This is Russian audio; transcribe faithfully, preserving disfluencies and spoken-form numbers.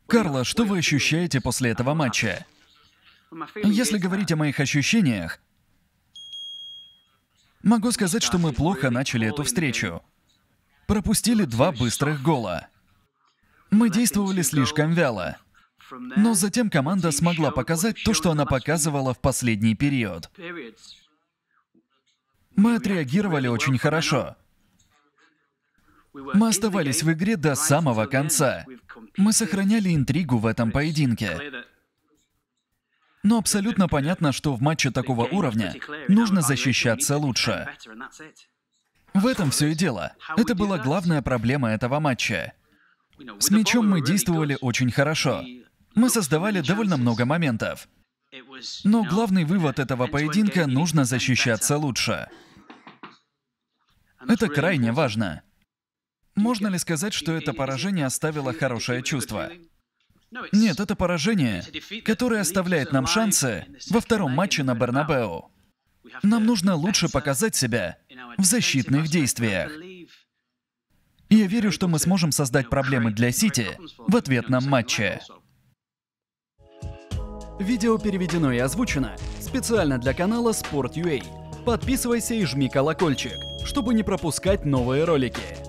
Карло, что вы ощущаете после этого матча? Если говорить о моих ощущениях, могу сказать, что мы плохо начали эту встречу. Пропустили два быстрых гола. Мы действовали слишком вяло. Но затем команда смогла показать то, что она показывала в последний период. Мы отреагировали очень хорошо. Мы оставались в игре до самого конца. Мы сохраняли интригу в этом поединке. Но абсолютно понятно, что в матче такого уровня нужно защищаться лучше. В этом все и дело. Это была главная проблема этого матча. С мячом мы действовали очень хорошо. Мы создавали довольно много моментов. Но главный вывод этого поединка — нужно защищаться лучше. Это крайне важно. Можно ли сказать, что это поражение оставило хорошее чувство? Нет, это поражение, которое оставляет нам шансы во втором матче на Бернабеу. Нам нужно лучше показать себя в защитных действиях. И я верю, что мы сможем создать проблемы для Сити в ответном матче. Видео переведено и озвучено специально для канала Sport точка ю а. Подписывайся и жми колокольчик, чтобы не пропускать новые ролики.